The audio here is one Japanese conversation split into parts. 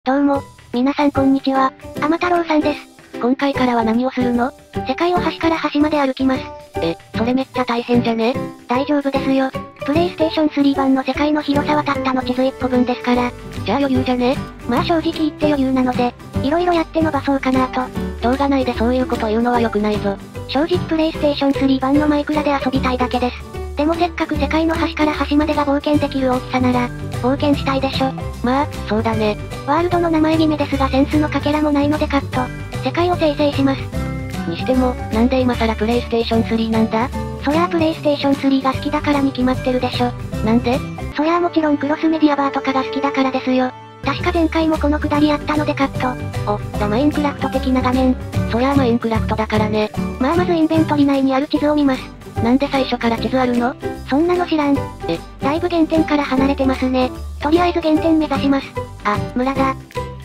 どうも、皆さんこんにちは、天太郎さんです。 今回からは何をするの？ 世界を端から端まで歩きます。 それめっちゃ大変じゃね？ 大丈夫ですよ。プレイステーション3版の世界の広さはたったの地図1個分ですから。 じゃあ余裕じゃね？ まあ正直言って余裕なので、色々やって伸ばそうかなと。 動画内でそういうこと言うのは良くないぞ。 正直プレイステーション3版のマイクラで遊びたいだけです。でもせっかく世界の端から端までが冒険できる大きさなら、冒険したいでしょ。 まあ、そうだね。 ワールドの名前決めですがセンスのかけらもないのでカット。世界を生成します。 にしても、なんで今更プレイステーション3なんだ？ そりゃあプレイステーション3が好きだからに決まってるでしょ。 なんで？ そりゃあもちろんクロスメディアバーとかが好きだからですよ。確か前回もこのくだりあったのでカット。マインクラフト的な画面。 そりゃあマインクラフトだからね。 まあまずインベントリ内にある地図を見ます。 なんで最初から地図あるの？ そんなの知らん。だいぶ原点から離れてますね。とりあえず原点目指します。あ、村だ。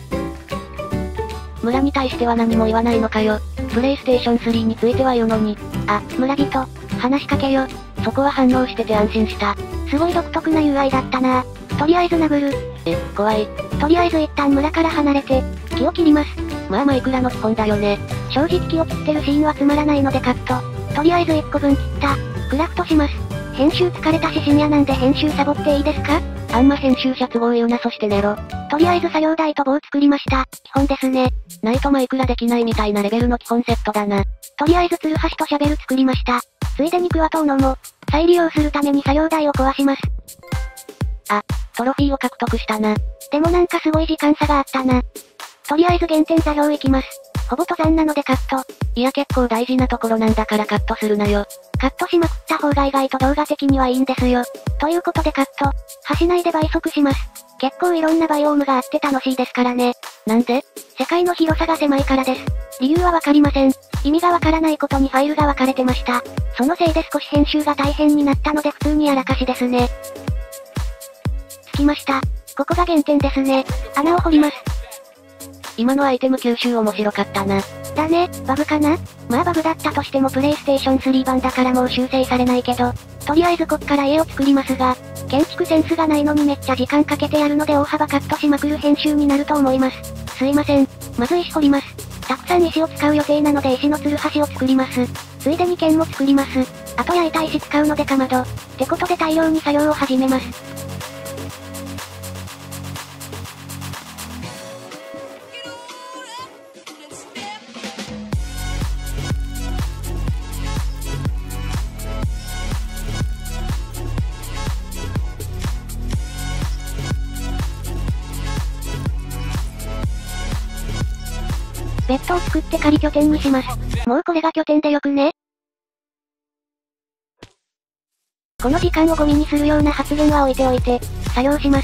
村に対しては何も言わないのかよ。プレイステーション3については言うのに。 あ、村人。話しかけよ。 そこは反応してて安心した。 すごい独特な UI だったな。とりあえず殴る。 怖い。 とりあえず一旦村から離れて、木を切ります。 まあマイクラの基本だよね。 正直木を切ってるシーンはつまらないのでカット。とりあえず1個分切った。クラフトします。編集疲れたし深夜なんで編集サボっていいですか？ あんま編集者都合言うなそして寝ろ。 とりあえず作業台と棒作りました。基本ですね。 ないとマイクラできないみたいなレベルの基本セットだな。 とりあえずツルハシとシャベル作りました。ついでにクワトウノも、再利用するために作業台を壊します。 あ、トロフィーを獲得したな。 でもなんかすごい時間差があったな。とりあえず原点座標行きます。ほぼ登山なのでカット。 いや結構大事なところなんだからカットするなよ。 カットしまくった方が意外と動画的にはいいんですよ。ということでカット。橋内で倍速します。結構いろんなバイオームがあって楽しいですからね。 なんで？ 世界の広さが狭いからです。理由はわかりません。意味がわからないことにファイルが分かれてました。そのせいで少し編集が大変になったので普通にやらかしですね。着きました。ここが原点ですね。穴を掘ります。 今のアイテム吸収面白かったな。 だね、バグかな？まあバグだったとしてもプレイステーション3版だからもう修正されないけど、とりあえずこっから家を作りますが、建築センスがないのにめっちゃ時間かけてやるので大幅カットしまくる編集になると思います。すいません。まず石掘ります。たくさん石を使う予定なので石のツルハシを作ります。ついでに剣も作ります。あと焼いた石使うのでかまど。ってことで大量に作業を始めます。ベッドを作って仮拠点にします。もうこれが拠点でよくね？この時間をゴミにするような発言は置いておいて、作業します。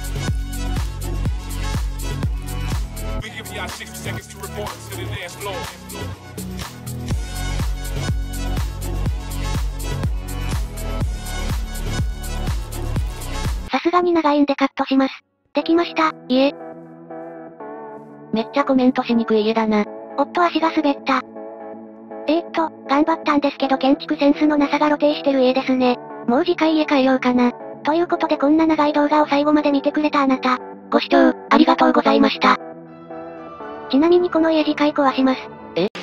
さすがに長いんでカットします。できました、家。 めっちゃコメントしにくい家だな。 おっと足が滑った。頑張ったんですけど建築センスのなさが露呈してる家ですね。もう次回家変えようかな。ということでこんな長い動画を最後まで見てくれたあなた。 ご視聴、ありがとうございました。 ちなみにこの家次回壊します。